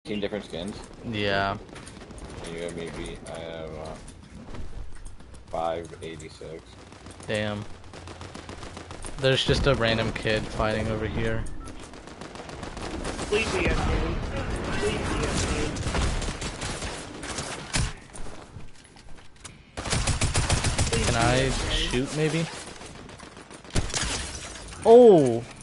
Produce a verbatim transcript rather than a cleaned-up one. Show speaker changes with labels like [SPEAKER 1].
[SPEAKER 1] Fifteen different skins.
[SPEAKER 2] Yeah.
[SPEAKER 1] You have me beat. I have uh, five eighty-six.
[SPEAKER 2] Damn. There's just a random kid fighting over here.
[SPEAKER 3] Please be a game. Please be a game.
[SPEAKER 2] Can I shoot maybe? Oh!